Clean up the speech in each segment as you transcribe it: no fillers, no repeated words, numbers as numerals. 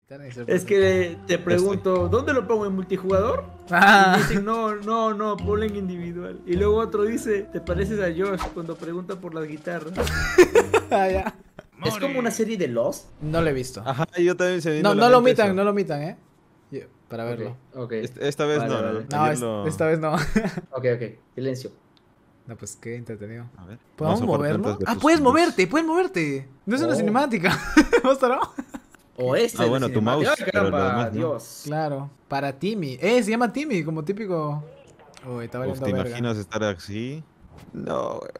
Es que te pregunto, ¿dónde lo pongo en multijugador? Ah. Y dicen, no, ponlo en individual. Y luego otro dice, ¿te pareces a Josh cuando pregunta por las guitarras? Ah, ya. Es como una serie de Lost. No lo he visto. Ajá, yo también se me vino No, a la no lo mente omitan, eso. no lo omitan, para verlo. Ok. Esta vez Vale, no, vale. ¿no? No, Ayer lo- esta vez no. Ok. Silencio. No, pues qué entretenido. A ver. ¿Podemos vamos a jugar moverlo? plantas de Ah, tus puedes zombies. puedes moverte. No es una Oh. cinemática. ¿Mostrará? O este. Ah, bueno, tu mouse, Ay, pero caramba, lo demás no. Dios. Claro, para Timmy. Se llama Timmy, como típico. Uy, está Uf, valiendo ¿te verga. imaginas estar así? No, güey.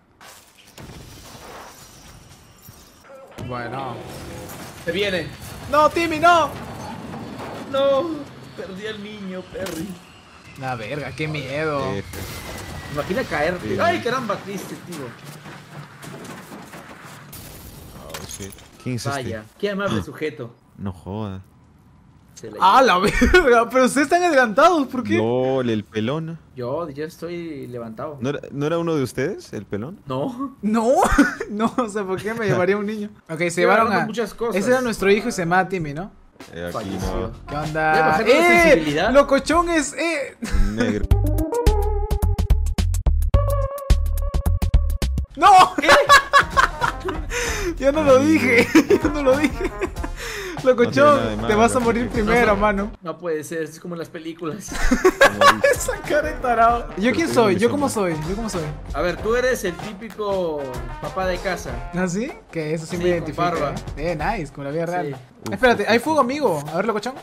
Bueno. Se viene. ¡No, Timmy, no! No, perdí al niño, Perry. La verga, qué miedo. Imagina caerte. Sí. Ay, caramba, triste, tío. Oh, shit. ¿Quién es Vaya, qué amable sujeto. este? No joda. Se la ¡Ah, la verga! Pero ustedes están adelantados, ¿por qué? LOL, el pelón. Yo estoy levantado. ¿No era uno de ustedes, el pelón? No. No, no, o sea, ¿por qué me llevaría un niño? Ok, se Estoy llevaron hablando a... muchas cosas. Ese era nuestro hijo y se llama Timmy, ¿no? Aquí Falleció. ¿Qué ¿Ya onda? bajaron la sensibilidad? ¡Locochón es... no. Negro. ¡No! Yo no lo dije, yo no lo dije. Locochón, No tiene nada de malo, te vas a morir locochón. primero, mano. No puede ser, es como en las películas. Esa cara de tarado. ¿Yo quién Pero soy? tengo ¿Yo mi cómo sombra. soy? ¿Yo cómo soy? A ver, tú eres el típico papá de casa. ¿Ah, sí? Que eso sí Sí, me con identifica. barba. Nice, como la vida real. Sí. Espérate, hay fuego, amigo. A ver, locochón.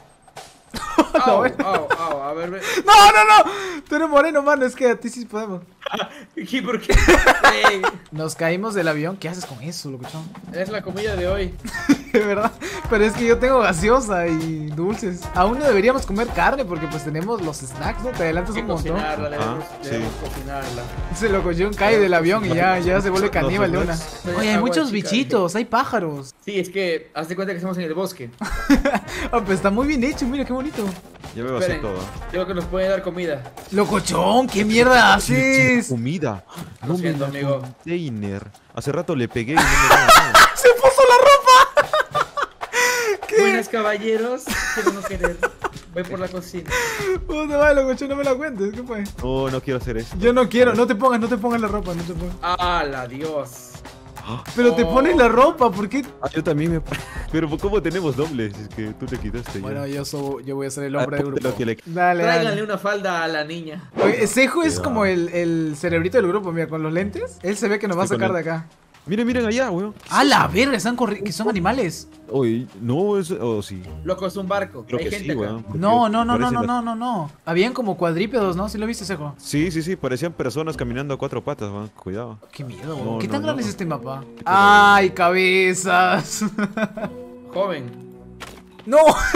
Au, bueno. au, a ver, ve. No. Tú eres moreno, mano. Es que a ti sí podemos. ¿Y por qué? Ey, Nos caímos del avión. ¿Qué haces con eso, locochón? es la comida de hoy. De verdad. Pero es que yo tengo gaseosa y dulces. Aún no deberíamos comer carne porque pues tenemos los snacks, ¿no? Te adelantas Hay un que montón. cocinarla, debemos sí. cocinarla. Ese locochón cae del avión y ya se vuelve caníbal de una. Soy Oye, hay agua muchos chica, bichitos, hay pájaros. Sí, es que haz de cuenta que estamos en el bosque. Ah, pues está muy bien hecho, mira qué bonito. Ya veo así Esperen, todo. creo que nos puede dar comida. Locochón, ¿qué mierda Sí, haces? comida. Lo siento, da amigo. container. Hace rato le pegué y no me daba nada. ¡Se puso la ropa! Buenas caballeros, quiero no querer. Voy por la cocina. ¿Dónde va, locochón? No me la cuentes, ¿qué fue? No, no quiero hacer eso. Yo no quiero, no te pongas la ropa, no te pongas. ¡Hala, Dios! Pero te pones la ropa, ¿por qué? Ah, yo también me... Pero ¿cómo tenemos dobles? Es que tú te quitaste ya. Bueno, yo voy a ser el hombre del ponte grupo. lo que le- Dale, Tráiganle dale. una falda a la niña. Oye, Sejo es Cuidado. como el cerebrito del grupo, mira, con los lentes. Él se ve que nos va a Estoy sacar con de acá. Miren allá, weón. ¡A la verga! Que son animales. Oye, no, es... Oh, sí. Loco, es un barco. Creo Hay que gente sí, acá. weón. porque No. parecen las- No. Habían como cuadrípedos, ¿no? ¿Sí lo viste, Sejo? Sí, parecían personas caminando a cuatro patas, weón. Cuidado. Qué miedo, No, ¿qué tan no, grande no. es este mapa? ¡Ay, cabezas! Joven. ¡No!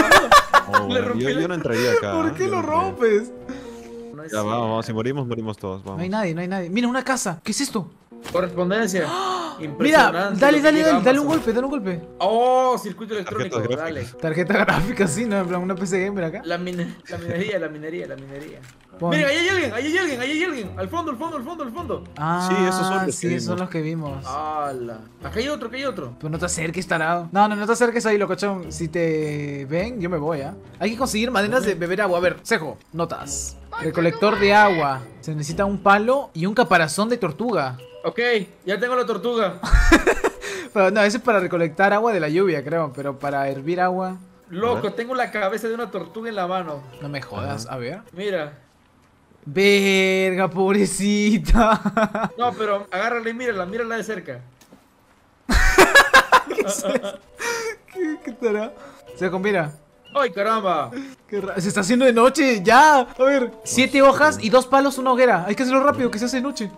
Oh, Le rompí yo la- no entraría acá. ¿Por qué yo lo no entraría. rompes? No es Ya, cierto. vamos, si morimos todos, No vamos. hay nadie. Mira, una casa. ¿Qué es esto? Correspondencia. Mira, Impresionante dale lo que llega a un Amazon. dale un golpe. Oh, circuito electrónico, Tarjetas dale. gráficas. Tarjeta gráfica, sí, ¿no? En plan, una PC gamer acá. La minería. Pon. Miren, ahí hay alguien. Al fondo. Ah, Sí, esos son los sí, que esos son vimos. los que vimos. ¡Hala! Acá hay otro. Pero no te acerques, tarado. No te acerques ahí, locochón. Si te ven, yo me voy, ¿ah? Hay que conseguir maneras de beber agua. A ver, Sejo, notas. Recolector de agua. Se necesita un palo y un caparazón de tortuga. Ok, ya tengo la tortuga. Pero no, ese es para recolectar agua de la lluvia, creo. Pero para hervir agua, Loco, tengo la cabeza de una tortuga en la mano. no me jodas. A ver. Mira. Verga, pobrecita. No, pero agárrala y mírala de cerca. ¿Qué estará? Sejo, mira. ¡Ay, caramba! Se está haciendo de noche, ya. A ver, 7 hojas y 2 palos, una hoguera. Hay que hacerlo rápido, que se hace de noche.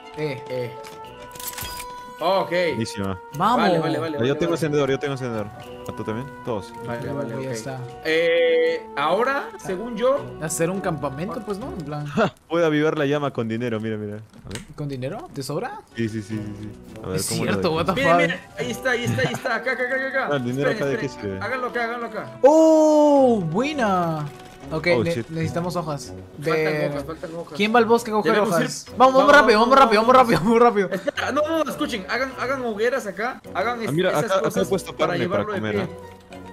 Ok. Buenísima. Vamos. Vale. Yo tengo encendedor. ¿A tú también? Todos. Vale, Ya ok. está. Ahora, según yo, Hacer un campamento, pues no, en plan. Puedo avivar la llama con dinero, mira. A ver. ¿Con dinero? ¿Te sobra? Sí. A ver, Es ¿cómo lo cierto, dejo? what the miren, fuck. ahí está, acá. Ah, el dinero acá, ¿de qué Esperen. sirve? Háganlo acá. ¡Oh! Buena. Ok, Oh, shit. necesitamos hojas. Faltan hojas. ¿Quién va al bosque a coger Debemos hojas? ir- Vamos rápido. Espera, no, escuchen, hagan hogueras acá, hagan Ah, mira, esas acá he cosas puesto para carne para llevarlo de comer, pie.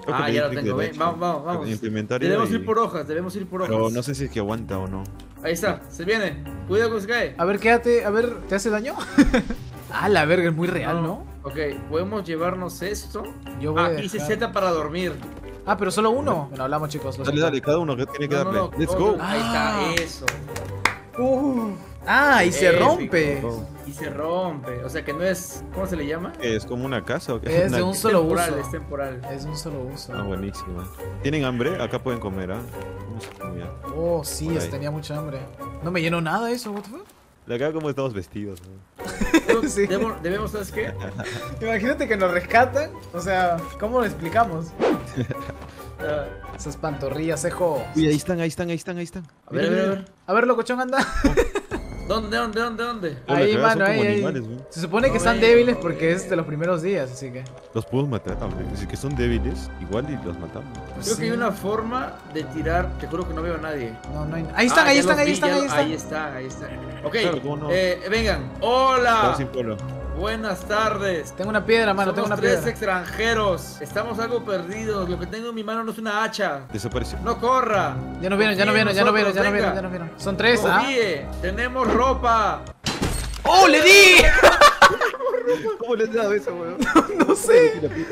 Creo que Ah, le ya lo di clic tengo, ven. derecho. Vamos. Implementario Debemos y- ir por hojas, debemos ir por hojas. Pero no sé si es que aguanta o no. Ahí está, se viene. Cuidado que se cae. A ver, quédate, a ver, ¿te hace daño? Ah, la verga, es muy real, ¿no? Ok, podemos llevarnos esto. Yo voy a Dice dejar- Z para dormir. Ah, pero solo uno. Bueno, hablamos, chicos. lo Dale, siento. dale, cada uno que tiene que darle. Let's todo. go. Ahí Ah. está, eso. Ah, y se Épico. rompe. Y se rompe. O sea que no es. ¿Cómo se le llama? ¿Qué es? ¿Como una casa o qué? Es de Una- un solo temporal, uso. es temporal. Es un solo uso. Ah, buenísima. ¿Tienen hambre? Acá pueden comer, ¿ah? Vamos a comer. Oh, sí, Por ahí. tenía mucha hambre. No me llenó nada eso, what the fuck? De acá como estamos vestidos, ¿no? Sí. Debemos, ¿sabes qué? Imagínate que nos rescatan. O sea, ¿cómo lo explicamos? Ah, Esas pantorrillas, cejo. Uy, ahí están. a ver. A ver, locochón, anda. ¿Dónde? Hola, Ahí, que mano, son ahí, como ahí. animales, ¿no? Se supone que No, están ven. débiles porque es de los primeros días, así que. Los puedo matar, hombre. Si que son débiles, igual y los matamos. Pues Creo sí. que hay una forma de tirar. Te juro que no veo a nadie. No, no hay. Ahí están, Ah, ahí ya están, los ahí vi, están, ya ahí están. Ahí está. Ok, Claro, ¿cómo no? vengan. Estamos Hola. sin pueblo. Buenas tardes. Tengo una piedra, mano, tengo Somos una tres piedra. extranjeros. Estamos algo perdidos. Lo que tengo en mi mano no es una hacha. Desapareció. No corra. Ya no vieron, ya no Confíe vieron, en ya no vieron, ya no nosotros, vieron, venga. ya no vieron. Son tres, ¿ah? Confíe. Tenemos ropa. ¡Oh, le di! ¿Cómo les he dado eso, weón? No sé.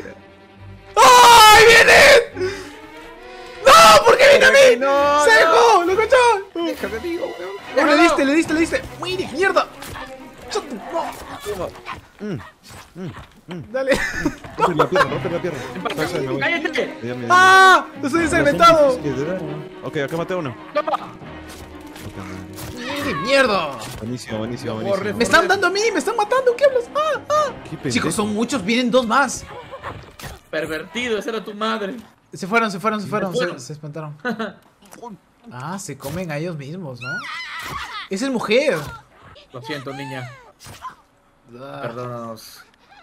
¡Ay, vienen! ¡No! ¿Por qué viene a mí? No, ¡Cejo! ¡Locochón! Déjame, amigo, weón. Oh, le diste. ¡Muere, mierda! Shut the fuck. Dale. Rompe la pierna. Pasa, me voy. ¡Cállate! Ya me- ¡Ah! ¡Estoy ensangrentado! Son difíciles de dar, ¿no? Ok, acá maté a uno. ¡Toma! ¡Muere, mierda! Buenísimo. Corre, ¡Me están dando a mí! ¡Me están matando! ¿Qué hablas? ¡Ah! Qué pendejo. Chicos, son muchos, vienen dos más. Pervertido, esa era tu madre. Se fueron. fueron. Se espantaron. Ah, se comen a ellos mismos, ¿no? Esa es mujer. Lo siento, niña. Perdónanos.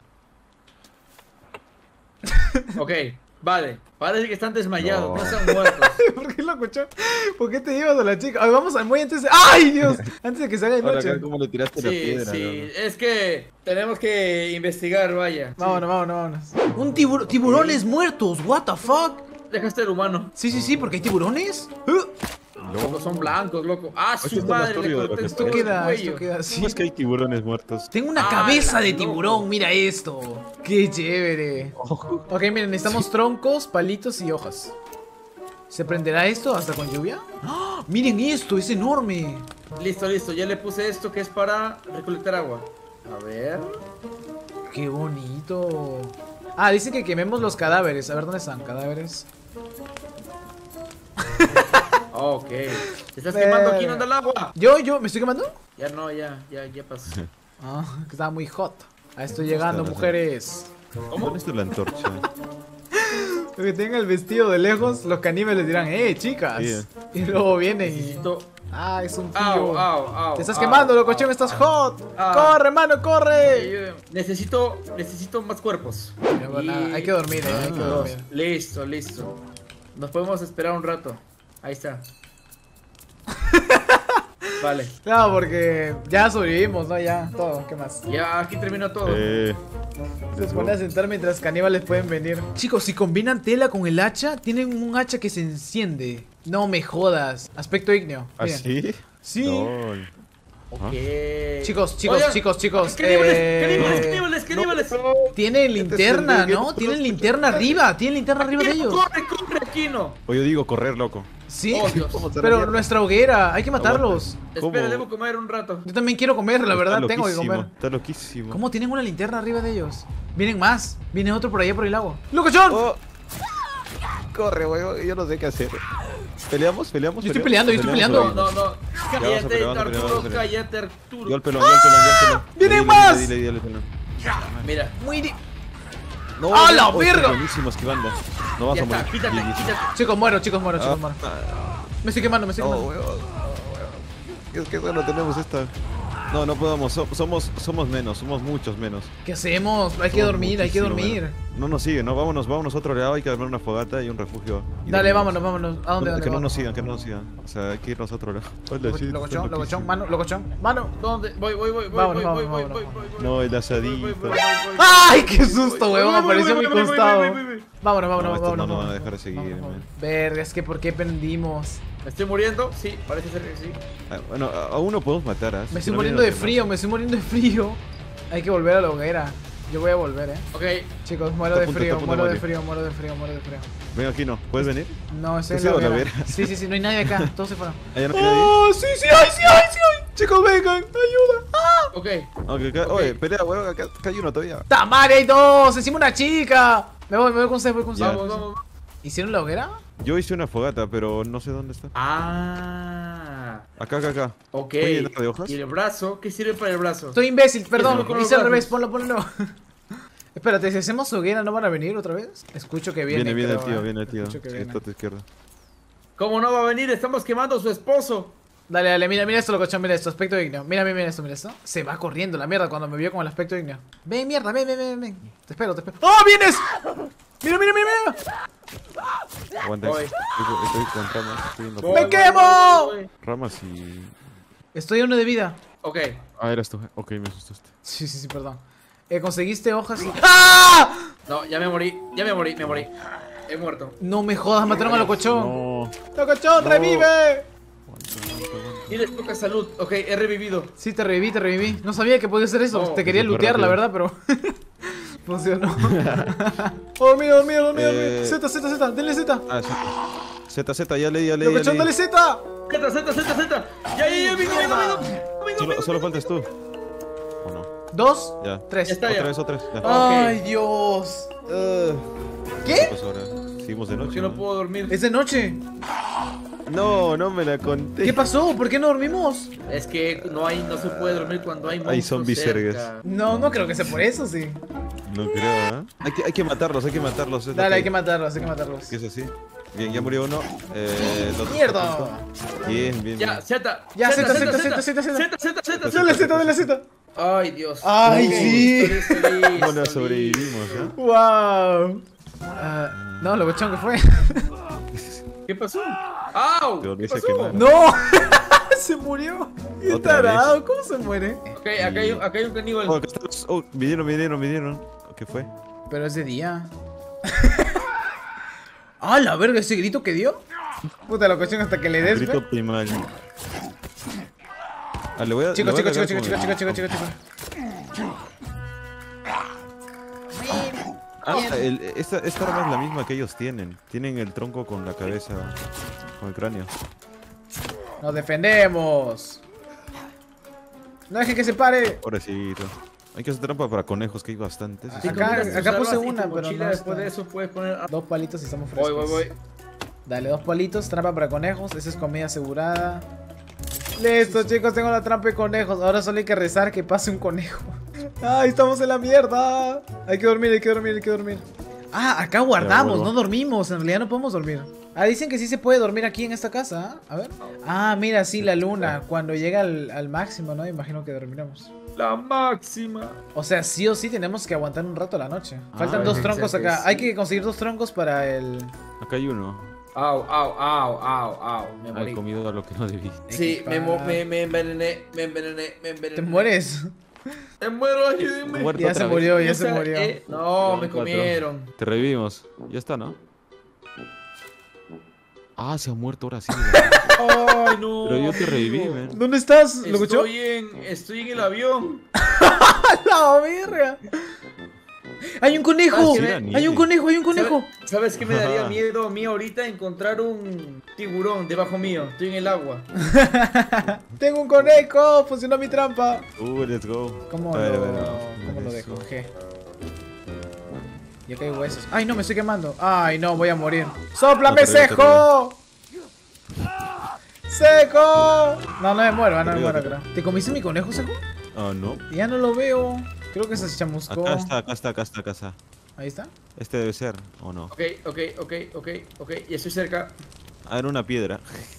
Ok, vale. Parece que están desmayados, No. no están muertos. ¿Por qué lo escuchó? ¿Por qué te llevas a la chica? Ay, vamos al muelle antes de... ¡Ay, Dios! Antes de que salga de Ahora noche. acá, ¿cómo le tiraste la Sí, piedra? sí. Es que tenemos que investigar, vaya. Vámonos. Un tiburones muertos, what the fuck. Deja de ser humano. Sí, porque hay tiburones. Loco, son blancos, loco. Ah, Aquí su está madre, la le historia de lo corté que el Esto Todo cuello. queda ¿Cómo así. es que hay tiburones muertos? Tengo una Ah, cabeza de loco. tiburón, mira esto. Qué chévere. Ok, miren, necesitamos troncos, palitos y hojas. ¿Se prenderá esto hasta con lluvia? ¡Ah! Miren esto, es enorme. Listo. Ya le puse esto que es para recolectar agua. A ver. Qué bonito. Ah, dice que quememos los cadáveres. A ver, ¿dónde están? Cadáveres. Ok. ¿Te estás quemando aquí? ¿No anda el agua? ¿Yo? ¿Me estoy quemando? Ya no, ya pasó. Ah, que estaba muy hot. Ahí estoy llegando, está? mujeres. ¿Dónde está la antorcha? Los que tengan el vestido de lejos, los caníbales dirán, chicas. Sí. Y luego vienen y... Necesito. Ah, es un Au, tío. au. Te estás quemando, locochón, estás hot. Ah. Corre, mano, corre. Necesito más cuerpos. Mira, bueno, Y- hay que dormir, hay que Dos. dormir. Listo. Nos podemos esperar un rato. Ahí está. Vale. Claro, porque ya sobrevivimos, ¿no? Ya, todo, ¿qué más? Ya aquí terminó todo. Se pone a sentar mientras caníbales pueden venir. Chicos, si combinan tela con el hacha, tienen un hacha que se enciende. No me jodas. Aspecto ígneo. ¿Ah, Miren. sí? Sí. Lol. Ok. Chicos, Oigan, chicos. Caníbales. Tienen linterna, el ¿no? Tienen linterna arriba. Tienen linterna arriba de ellos. Corre, Aquino. O yo digo correr, loco. Sí. Oh, Dios. Pero nuestra hoguera, hay que matarlos. Espera, ¿Cómo? debo comer un rato. Yo también quiero comer, la verdad, Está tengo que loquísimo, comer. Está loquísimo. ¿Cómo tienen una linterna arriba de ellos? Vienen más. Viene otro por allá por el lago. ¡Locochón! Oh. Corre, weón. Yo no sé qué hacer. ¿Peleamos? Yo estoy peleando. No. vamos a Cállate, pelear. Arturo, cállate, Yo Arturo. al pelón, yo al pelón. ¡Vienen Dile, más! Dile, al pelón. Mira, Muy... No, ¡A la oh, verga! Buenísimo esquivando. No vas ya a morir. está, quítate. Chicos, muero. Ah, Me estoy quemando. No, weón. Es que solo tenemos esta. No podemos. Somos menos. Somos muchos menos. ¿Qué hacemos? Hay que Somos dormir, hay que muchísimo dormir. menos. No nos siguen, ¿no? Vámonos a otro lado. Hay que armar una fogata y un refugio. Y Dale, dormimos. vámonos. ¿A dónde? Que no nos sigan. O sea, hay que irnos a otro lado. Hola, sí, está Locochón, loquísimo. mano. ¿Dónde? Voy. Vámonos. No, el asadito. ¡Ay, qué susto, weón! Apareció a mi costado. Vámonos, vámonos, No, estos vámonos. no nos van a vámonos, dejar de seguir, vámonos, man. vámonos. Verga, es que ¿por qué prendimos? ¿Me estoy muriendo? Sí, parece ser que sí. Ah, bueno, a uno podemos matar, ¿ah? Me Si estoy no muriendo de vienen los frío, me estoy muriendo de frío. Hay que volver a la hoguera. Yo voy a volver, Ok, Chicos, muero Está de a punto, frío, está a punto muero de de morir. frío, muero de frío, muero de frío. demás. Ven aquí, ¿no? ¿Puedes venir? No, estoy ¿Te en la sigo la hoguera. hoguera? Sí, sí, sí, no hay nadie acá. Todos se fueron. ¿Allá no hay nadie? ¡Oh, sí, sí hay, sí hay, sí hay! Chicos, vengan, ayuda. ¡Ah! ok. Aunque acá, Ok. oye, pelea, weón, acá hay uno todavía. ¡Tamare, hay dos! ¡Encima una chica! Me voy con usted, voy con usted. Vamos, vamos. ¿Hicieron la hoguera? Yo hice una fogata, pero no sé dónde está. Ah, Acá. ok. ¿Puede llenar de hojas? ¿Y el brazo? ¿Qué sirve para el brazo? Estoy imbécil, perdón. Eso con los Hice al revés, brazos. ponlo nuevo. Espérate, si hacemos hoguera, ¿no van a venir otra vez? Escucho que viene. Viene el creo, tío, ¿eh? viene el tío. Escucho que Sí, viene. está a tu izquierda. ¿Cómo no va a venir? Estamos quemando a su esposo. Dale, dale, mira esto, locochón, mira esto, aspecto ígneo. Mira esto, mira esto. Se va corriendo la mierda cuando me vio con el aspecto ígneo. Ven, mierda, ven. Te espero. ¡Oh, vienes! Mira. Aguanta, Voy. estoy con ramas, estoy viendo Voy, ¡Me voy, quemo! voy. ramas y... Estoy a uno de vida. Ok. Ah, eras tú. Ok, me asustaste. Sí, perdón. ¿Conseguiste hojas? ¡Ah! No, ya me morí. He muerto. No me jodas, mataron a locochón. No. ¡Locochón, No. revive! Y les toca salud. Ok, he revivido. Sí, te reviví. No sabía que podía hacer eso. No, te quería súper lootear, la rápido. verdad, pero... funcionó. Dormido. Z, denle Z. Ah, sí. Z, ya leí. Locochón, dale Z. Z. Ya, vino. Solo faltas tú. ¿O no? 2, Ya. 3. Ya está. Otra vez, ya. Ay, Dios. ¿Qué? Pues ahora, seguimos de noche. Yo no puedo dormir. Es de noche. No me la conté. ¿Qué pasó? ¿Por qué no dormimos? Es que no se puede dormir cuando hay monstruos zombies cerca. cerca. No creo que sea por eso, sí. No creo, ¿eh? Hay que matarlos, es lo Dale, hay que- que matarlos, ¿Qué es así? Bien, ya murió uno. El otro ¡Mierda! está a punto. Bien. Ya, Z. Ya, Z. Z. Dale Z. Ay, Dios. Ay, Ok, sí. estoy listo, ¿Cómo no listo. sobrevivimos, eh? Wow. No, locochón, ¿qué fue? ¿Qué pasó? ¡Au! Te ¿Qué volviste a pasó? quemar. ¡No! Se murió. Qué Otra tarado, ¿cómo se muere? Ok, acá hay un caníbal. Oh, acá estamos. Oh, vinieron. ¿Qué fue? Pero es de día. ¡Ah, la verga! ¿Ese grito que dio? Puta, locochón, hasta que le des, Grito ve. primal. Ah, le voy a. Chicos, le voy a chicos. cargar con- Ah, esta arma es la misma que ellos tienen. Tienen el tronco con la cabeza. Con el cráneo. Nos defendemos. No dejen que se pare. Pobrecito. Hay que hacer trampa para conejos, que hay bastantes. Si Acá- combinas tus acá puse armas y una, tu pero mochila, no después está. de eso puedes poner... 2 palitos y estamos frescos. Voy. Dale, 2 palitos, trampa para conejos. Esa es comida asegurada. Listo, chicos, tengo la trampa de conejos. Ahora solo hay que rezar que pase un conejo. Ay, estamos en la mierda. Hay que dormir. Ah, acá guardamos, vuelvo. no dormimos. En realidad no podemos dormir. Ah, dicen que sí se puede dormir aquí en esta casa. ¿Ah? A ver. Ah, mira, sí, la luna. Cuando llega al máximo, ¿no? Imagino que dormiremos. La máxima. O sea, sí o sí tenemos que aguantar un rato la noche. Faltan Ah, 2 o troncos sea que acá. sí. Hay que conseguir 2 troncos para el... Acá hay uno. Au. Me He morí. comido a lo que no debí. Sí, me envenené. ¿Te mueres? Me muero, ayúdenme. Muerto Ya otra se vez. murió, ya O se sea, murió. no, Llevan me 4. comieron. Te revivimos. Ya está, ¿no? Ah, se ha muerto ahora sí. Ay, no. Pero yo te reviví, amigo. man. ¿Dónde estás? ¿Lo escuchó? Estoy en el avión. ¡La verga! ¡Hay un conejo! Ah, sí, era ¡Hay un nieve. conejo! ¿Sabes qué me daría Ajá. miedo a mí ahorita? Encontrar un tiburón debajo mío. Estoy en el agua. ¡Tengo un conejo! ¡Funcionó mi trampa! Let's go. ¿Cómo A ver, lo, a ver, ¿cómo lo eso. dejo? G. Y acá hay huesos. ¡Ay, no! Me estoy quemando. ¡Ay, no! Voy a morir. ¡Sóplame, No, te riego, Sejo! ¡Sejo! No me muero, no me Te muero, riego, creo. ¿Te comiste mi conejo, Sejo? Ah, no. Ya no lo veo. Creo que se chamuscó. Acá está. Ahí está. Este debe ser, ¿o no? Ok. Ya estoy cerca. Ah, era una piedra.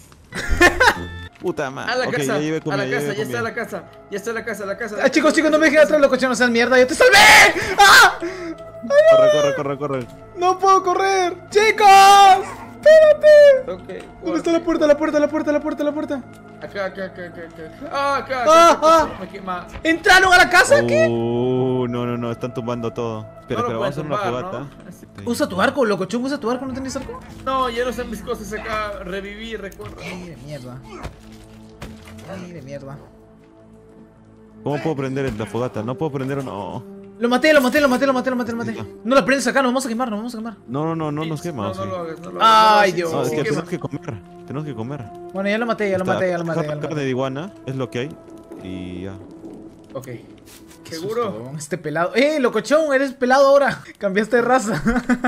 Puta madre. A la Ok, casa. ya llevé A comida, la ya casa. llevé Ya está comida. la casa. Ya está la casa. Ah, chicos, no me dejen atrás, locochón, no sean mierda. ¡Yo te salvé! ¡Ah! Corre. ¡No puedo correr! ¡Chicos! ¡Espérate! Ok. ¿Dónde está la puerta? Acá. Me quema. ¿Entraron a la casa? ¿Qué? No, están tumbando todo. Espera, No lo vamos a hacer una pueden fogata. tumbar, ¿no? Sí. Usa tu arco, locochón, usa tu arco, ¿no tenés arco? No, ya no son mis cosas acá. Reviví, recuerdo. Ay, de mierda. Ay, de mierda. ¿Cómo puedo prender la fogata? No puedo prender no. Lo maté. No la prendes acá, nos vamos a quemar, No nos quema. No, ¿sí? no lo hagas, no lo Ay, hagas. Dios. No, es que Sí, tenemos que comer. Tenemos que comer. Bueno, ya lo maté. Carne de iguana es lo que hay. Y ya. Ok. ¿Seguro? Con este pelado. Locochón, eres pelado ahora. Cambiaste de raza.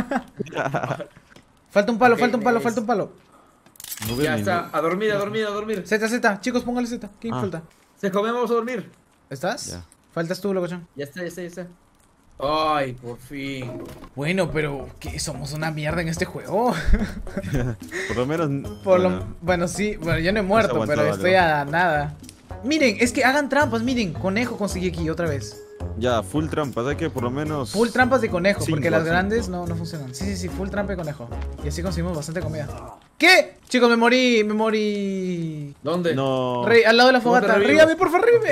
Falta un palo, Ok, falta un palo. No veo Ya ni- está. A dormir. Z, chicos, póngale Z. ¿Quién Ah. falta? Se comemos a dormir. ¿Estás? Ya. Faltas tú, locochón. Ya está. Ay, por fin. Bueno, pero ¿qué? Somos una mierda en este juego. Por lo menos. Bueno, sí, bueno, yo no he muerto, aguantado pero algo. estoy a nada. Miren, es que hagan trampas, miren, conejo conseguí aquí otra vez. Ya, full trampas. Hay que por lo menos. Full trampas de conejo, Cinco, porque las cinco. grandes no funcionan. Sí, full trampa de conejo. Y así conseguimos bastante comida. ¿Qué? Chicos, me morí. ¿Dónde? No. Rey, al lado de la ¿Cómo te fogata. revivo? Ríame, porfa, ríame.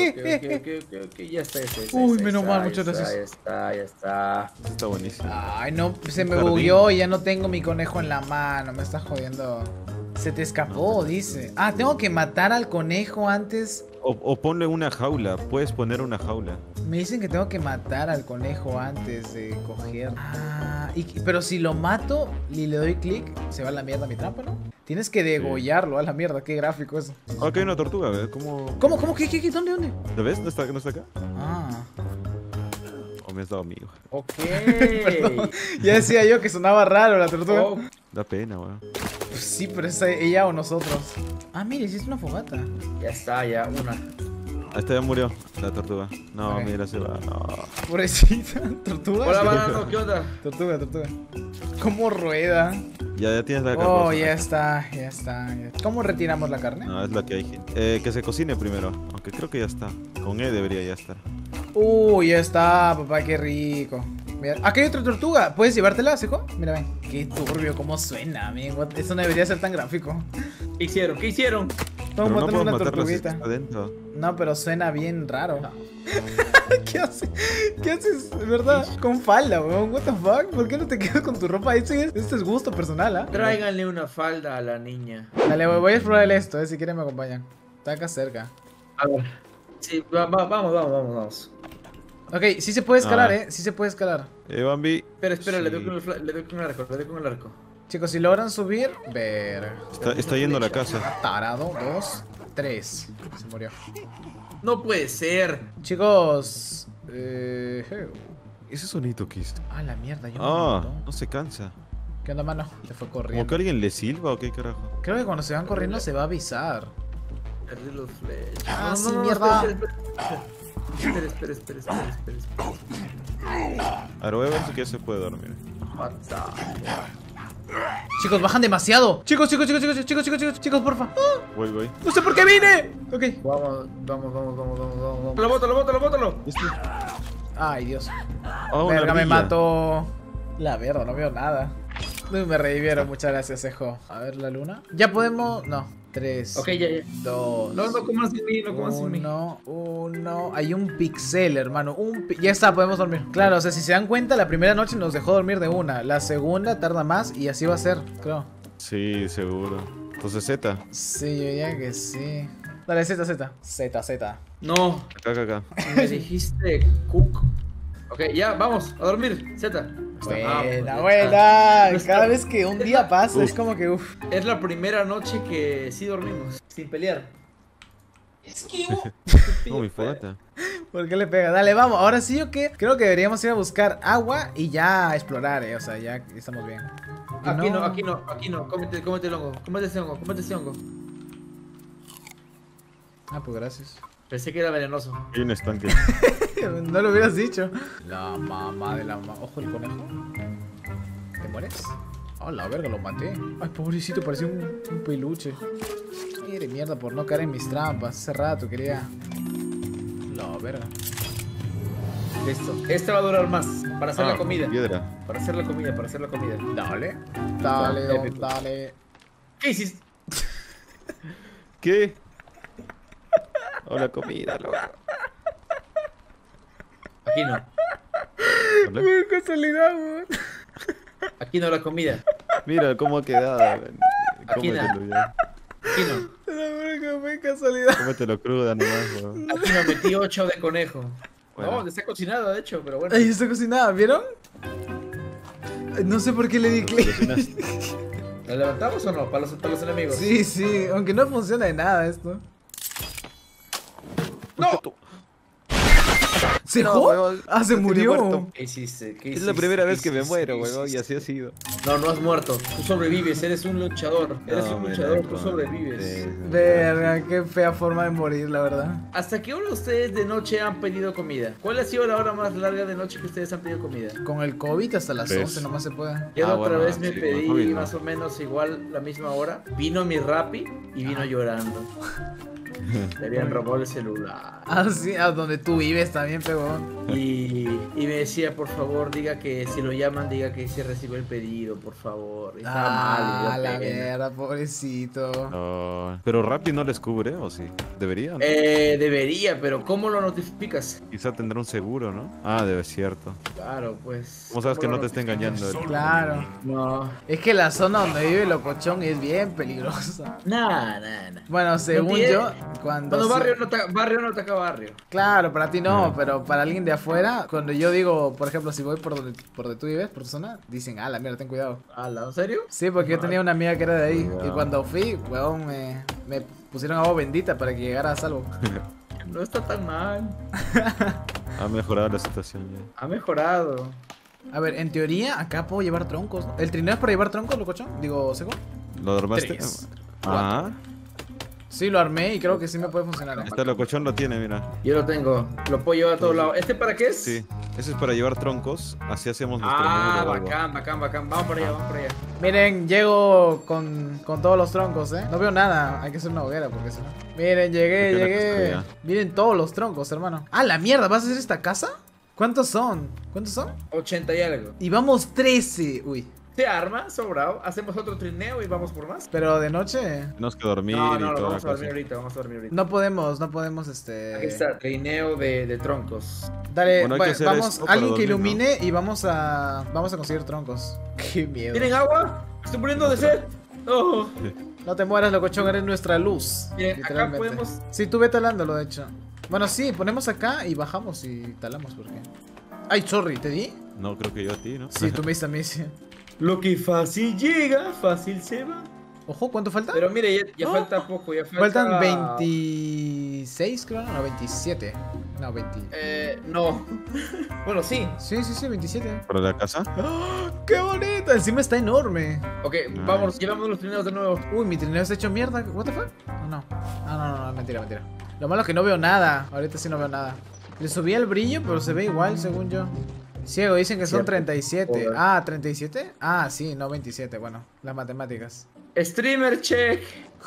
Ok, ya está. Uy, menos mal, muchas gracias. Ya está. Está buenísimo. Ay, no, se me Jardín. bugueó y ya no tengo mi conejo en la mano. Me estás jodiendo. Se te escapó, dice. Ah, tengo que matar al conejo antes. O ponle una jaula. Puedes poner una jaula. Me dicen que tengo que matar al conejo antes de coger. Ah, pero si lo mato y le doy clic, se va a la mierda mi trampa, ¿no? Tienes que degollarlo a la mierda. Qué gráfico eso. Acá hay una tortuga, ¿ves? ¿Cómo? ¿Cómo? ¿Qué? ¿Dónde? ¿Lo ves? ¿No está acá? Ah. ¿O me has dado amigo? Ok. Perdón. Ya decía yo que sonaba raro la tortuga. Oh, Da pena, weón. Pues sí, pero es ella o nosotros. Ah, mire, hiciste una fogata. ya está, ya, una. Ahí está, ya murió la tortuga. No, Ok. mira, se va. No. Pobrecita. ¿Tortuga? Hola, Sí. banano, ¿qué onda? Tortuga. ¿Cómo rueda? Ya tienes la Oh, carroza. ya está. ¿Cómo retiramos la carne? No, es la que hay. Que se cocine primero. Aunque creo que ya está. Con E debería ya estar. Ya está, papá, qué rico. Mira, acá hay otra tortuga. ¿Puedes llevártela, Sejo? Mira, ven. Qué turbio, cómo suena, amigo. Eso no debería ser tan gráfico. ¿Qué hicieron? Vamos a Pero no matar puedo una matarla si tortuguita. está adentro. No, pero suena bien raro. ¿Qué haces? ¿De verdad? Con falda, weón. What the fuck? ¿Por qué no te quedas con tu ropa? Este es gusto personal, ¿ah? Tráiganle una falda a la niña. Dale, voy a explorar esto, si quieren me acompañan. Está acá cerca. A ver. Sí, vamos. Ok, sí se puede escalar, Ah. Sí se puede escalar. Bambi. Espera, le Sí. doy con el arco. Chicos, si logran subir, ver. Está yendo a la casa. Tarado, 2, 3. Se murió. No puede ser. Chicos, Ese sonito que hizo. ah, la mierda, yo me Ah, mato. no se cansa. ¿Qué onda, mano? Se fue ¿Como corriendo. que alguien le silba o qué carajo? Creo que cuando se van corriendo se va a avisar. Perdí los flechas. Ah, sí, mierda. Espera. Ahora voy a ver si ya se puede dormir. Chicos, bajan demasiado. Chicos, porfa. ¡Ah! Voy. No sé por qué vine. Ok. Vamos. Lo bótalo. Ay, Dios. Oh, una Verga, me ardilla. mató. La verga, no veo nada. Uy, me revivieron, muchas gracias, Ejo. A ver, la luna. Ya podemos. No. 3. Ok, ya. 2. No comas sin mí, Uno. Hay un pixel, hermano. Ya está, podemos dormir. Claro, o sea, si se dan cuenta, la primera noche nos dejó dormir de una. La segunda tarda más y así va a ser, creo. Sí, seguro. Entonces Z. Sí, yo diría que sí. Dale, Z. No, Acá. me dijiste cook. Ok, ya, vamos, a dormir. Z. Buena. Cada vez que un día pasa, es como que uff. Es la primera noche que sí dormimos, sin pelear. Oh, mi fogata. ¿Por qué le pega? Dale, vamos. Ahora sí, ¿o qué? Creo que deberíamos ir a buscar agua y ya a explorar, O sea, ya estamos bien. Y Aquí no. Cómete el hongo. Cómete ese hongo. Ah, pues gracias. Pensé que era venenoso. Hay un estanque. No lo hubieras dicho. La mamá de la mamá. Ojo, el conejo. ¿Te mueres? Oh, la verga, lo maté. Ay, pobrecito, parecía un peluche. Mire, mierda, por no caer en mis trampas. Hace rato quería. La verga. Listo. Este va a durar más. Para hacer la comida. Piedra. Para hacer la comida. Dale. Épico. Dale. ¿Qué hiciste? ¿Qué? O la comida, loco. Aquí no. Hola. Qué casualidad, weón. Aquí no la comida. Mira cómo ha quedado. Aquí Cómetelo ya. Aquí no. Te lo juro que fue casualidad. Cómetelo cruda nomás, weón. Aquí no metí 8 de conejo. Bueno. No, está cocinado, de hecho, pero bueno. Ahí está cocinada, ¿vieron? No sé por qué le di Lo clic. cocinaste. ¿La levantamos o no? Para los enemigos. Sí, sí, aunque no funciona de nada esto. ¡No! ¿Se No, jodió? huevón, Ah, se no tiene murió. muerto. ¿Qué hiciste? ¿Qué Es hiciste? la primera ¿Qué vez que me hiciste? muero, ¿Qué weón, y hiciste? así ha sido. No, no has muerto. Tú sobrevives, eres un luchador. Eres No, un me luchador, loco. tú sobrevives. Verga, qué fea forma de morir, la verdad. ¿Hasta qué hora ustedes de noche han pedido comida? ¿Cuál ha sido la hora más larga de noche que ustedes han pedido comida? Con el COVID hasta las Pues. 11 nomás se puede. Yo la otra bueno, vez me sí, pedí con COVID, ¿no? más o menos igual la misma hora. Vino mi Rappi y vino llorando. Le habían robado el celular. Ah, sí, a donde tú vives también, pegón. Y me decía, por favor, diga que si lo llaman, diga que se recibió el pedido, por favor. Estaba Ah, mal, y la dio pena. mierda, pobrecito. No. Pero Rappi no les cubre, ¿o sí? Debería, ¿no? Debería, pero ¿cómo lo notificas? Quizá tendrá un seguro, ¿no? Ah, debe ser cierto. Claro, pues. ¿Cómo sabes que ¿cómo no lo te está notificas? engañando? Claro. No. Es que la zona donde vive Locochón es bien peligrosa. Nah. Bueno, según tiene- yo, cuando... Cuando sí- barrio no ataca barrio. Claro, para ti no, Ah. pero para alguien de afuera, cuando yo digo, por ejemplo, si voy por donde tú vives, por tu zona, dicen, ah, la mierda, ten cuidado. ¿En serio? Sí, porque yo tenía una amiga que era de ahí, y Cuidado. cuando fui, weón, me pusieron agua bendita para que llegara a salvo. No está tan mal. Ha mejorado la situación ya. Ha mejorado. A ver, en teoría, acá puedo llevar troncos, ¿no? ¿El trineo es para llevar troncos, Locochón? Digo, ¿seco? ¿Lo armaste? 3, Ah, Sí, lo armé y creo que sí me puede funcionar. este locochón lo tiene, mira. Yo lo tengo. Lo puedo llevar a todos lados. ¿Este para qué es? Sí, ese es para llevar troncos, así hacemos nuestro muro o algo. Bacán. Vamos para allá. Miren, llego con todos los troncos, ¿eh? No veo nada, hay que hacer una hoguera porque si no... Miren, llegué. Porque una costilla. Miren todos los troncos, hermano. ¡Ah, la mierda! ¿Vas a hacer esta casa? ¿Cuántos son? 80 y algo. Y vamos 13. Uy, Se arma, sobrado. Hacemos otro trineo y vamos por más. pero de noche Tenemos que dormir No, y toda la vamos a dormir cosa. ahorita, vamos a dormir ahorita. no podemos, Aquí está, trineo de troncos. Dale, Bueno, hay que hacer vamos, esto para alguien que dormir, ilumine y vamos a conseguir troncos. Qué miedo. ¿Tienen agua? Estoy muriendo de sed. Oh. No te mueras, Locochón, eres nuestra luz. Miren, acá literalmente. podemos- Sí, tú ve talándolo, de hecho. Bueno, sí, ponemos acá y bajamos y talamos, porque... Ay, sorry, ¿te di? No, creo que yo a ti, ¿no? Sí, tú me diste a mí, sí. Lo que fácil llega, fácil se va. Ojo, ¿cuánto falta? Pero mire, ya falta poco, ya falta... Faltan 26, creo, no, 27. No, 20. No. Bueno, sí. Sí, 27. ¿Para la casa? ¡Ah! ¡Qué bonito! Encima está enorme. Ok, Nice. vamos, llevamos los trineos de nuevo. Uy, mi trineo está hecho mierda. ¿What the fuck? Oh, no. No, mentira. Lo malo es que no veo nada. Ahorita sí no veo nada. Le subí el brillo, pero se ve igual, según yo. Ciego, dicen que son Cierto. 37. Joder. Ah, 37. Ah, sí, no 27. Bueno, las matemáticas. Streamer check.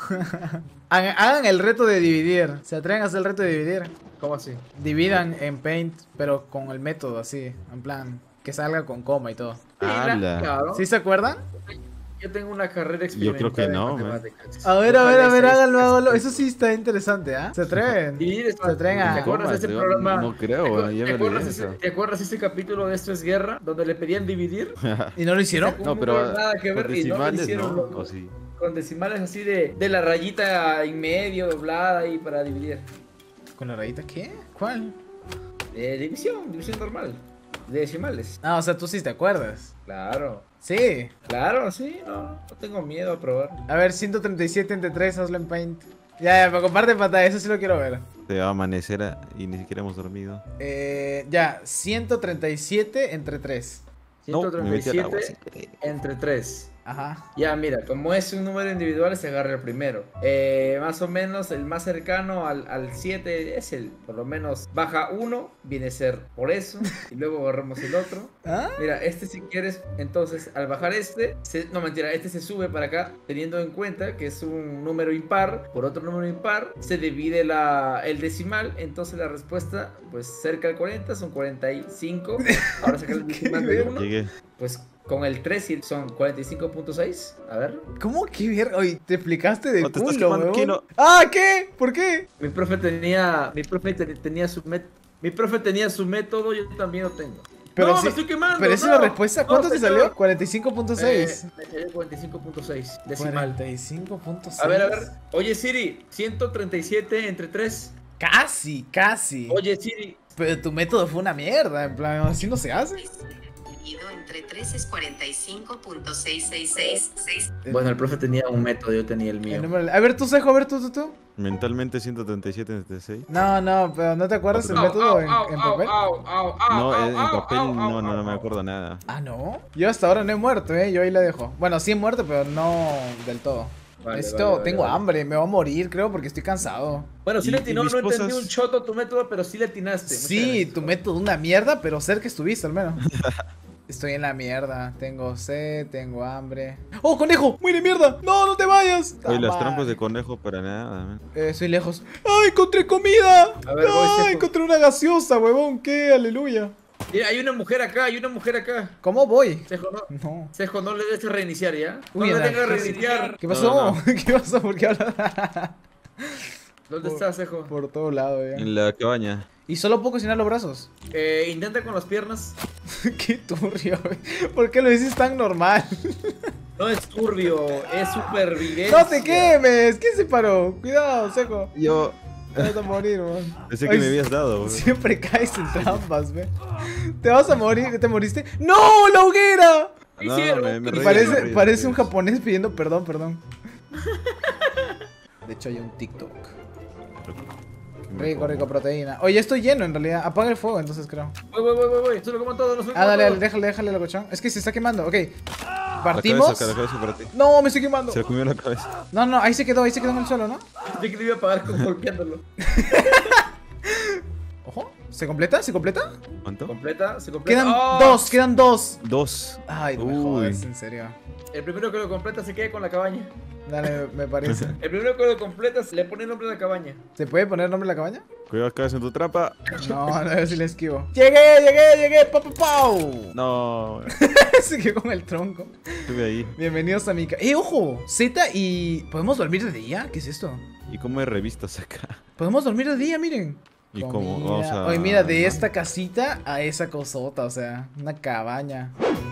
Hagan el reto de dividir. ¿Se atreven a hacer el reto de dividir? ¿Cómo así? Dividan en Paint, pero con el método así. En plan, que salga con coma y todo. ¡Hala! Claro. ¿Sí se acuerdan? Yo tengo una carrera Yo creo que experimental no, en man. matemáticas. A ver, Ojalá háganlo. estadísticas. Eso sí está interesante, ¿ah? ¿Se atreven? Dividir es Se atreven ¿Te a... acuerdas de ese Yo programa? no creo, ya me olvidé de eso. ¿Te acuerdas ese capítulo de Esto es Guerra? Donde le pedían dividir. ¿Y no lo hicieron? Sacó No, un pero número nada que ver con y no lo decimales hicieron, no, loco. o sí. Con decimales así de la rayita en medio, doblada ahí para dividir. ¿Con la rayita qué? ¿Cuál? División normal. De decimales. Ah, o sea, tú sí te acuerdas. Claro. Sí. Claro, sí, no tengo miedo a probar. A ver, 137 entre 3, hazlo en Paint. Ya, me comparte pantalla, eso sí lo quiero ver. Se va a amanecer y ni siquiera hemos dormido. Ya, 137 entre 3. No, me metí al agua 137 sin querer. entre 3. Ajá. Ya, mira, como es un número individual, se agarra el primero. Más o menos el más cercano al 7 es el, por lo menos, baja 1, viene a ser por eso, y luego agarramos el otro. ¿Ah? Mira, este si quieres, entonces al bajar no mentira, este se sube para acá, teniendo en cuenta que es un número impar, por otro número impar, se divide el decimal, entonces la respuesta, pues cerca del 40, son 45. Ahora sacar el decimal del 1, Llegué. pues con el 3 son 45.6. A ver. ¿Cómo que verga? Oye, te explicaste de No, te estás culo, quemando, weón. Kino. Ah, ¿qué? ¿Por qué? Mi profe tenía su método, yo también lo tengo. Pero no, sí- me estoy quemando. Pero esa es no. la respuesta. No, ¿Cuánto te señor. salió? 45.6. Me salió 45.6 decimal. 45.6. A ver. Oye, Siri, 137 entre 3. Casi, casi. Oye, Siri. Pero tu método fue una mierda. En plan, así no se hace. Dividido entre 3 es 45.6666. Bueno, el profe tenía un método, yo tenía el El mío. número- A ver, tú, Sejo, a ver, tú. Mentalmente 137 entre 6. No, pero ¿no te acuerdas el Au, método en papel? No, en papel no me acuerdo nada. Ah, ¿no? Yo hasta ahora no he muerto, yo ahí la dejo. Bueno, sí he muerto, pero no del todo. Vale, Tengo vale. hambre, me voy a morir, creo, porque estoy cansado. Bueno, sí Y- le y atinó, mis no entendí cosas- un choto tu método, pero sí le atinaste. Muchas Sí, gracias. tu método una mierda, pero cerca estuviste al menos. Estoy en la mierda, tengo sed, tengo hambre. ¡Oh, conejo! ¡Muy de mierda! ¡No, no te vayas! Oye, las Ah, trampas madre. de conejo para nada, man. Soy lejos. ¡Ay, encontré comida! A ver, voy, ¡Ay, Sejo. encontré una gaseosa, huevón! ¡Qué aleluya! Mira, hay una mujer acá. ¿Cómo voy? Sejo, No. no le des a reiniciar, ¿ya? No Uy, le en tengas a la- reiniciar. ¿Qué pasó? No, ¿Qué pasó? ¿Por qué hablas? ¿Dónde estás, Sejo? Por todo lado, ya. En la cabaña. ¿Y solo puedo cocinar los brazos? Intenta con las piernas. Qué turbio, güey. ¿Por qué lo dices tan normal? No es turbio, es supervivencia. ¡No te quemes! ¿Quién se paró? Cuidado, Seco. Yo Te vas a morir, man. pensé que Ay, me habías dado, güey. Siempre caes en trampas, ve. ¿Te vas a morir? ¿Te moriste? ¡No! ¡La hoguera! No, hicieron? me Y reí, parece, me reí, parece me un reí. japonés pidiendo perdón. De hecho, hay un TikTok. Rico, proteína. Oye, estoy lleno en realidad. Apaga el fuego, entonces creo. Voy. Solo como todo, no solo Ah, como dale, todo. déjale la cochón. Es que se está quemando, ok. La ¿Partimos? cabeza para ti. No, me estoy quemando. Se comió la cabeza. No, ahí se quedó en el suelo, ¿no? Yo que le iba a pagar con golpeándolo. Ojo, ¿se completa? ¿Cuánto? Se completa. Quedan dos. 2. Ay, no me Uy. jodas, en serio. El primero que lo completa se queda con la cabaña. Dale, me parece. El primero que lo completa le pone el nombre a la cabaña. ¿Se puede poner nombre a la cabaña? Cuidado, cabeza en tu trampa. No, a ver si le esquivo. ¡Llegué! ¡Pau! No, Se quedó con el tronco. estuve ahí. Bienvenidos a mi casa. ¡Ojo! Z y... ¿Podemos dormir de día? ¿Qué es esto? ¿Y cómo hay revistas acá? Podemos dormir de día, miren. ¿Y Comida. cómo? Vamos a... Oye, mira, de esta casita a esa cosota, o sea, una cabaña.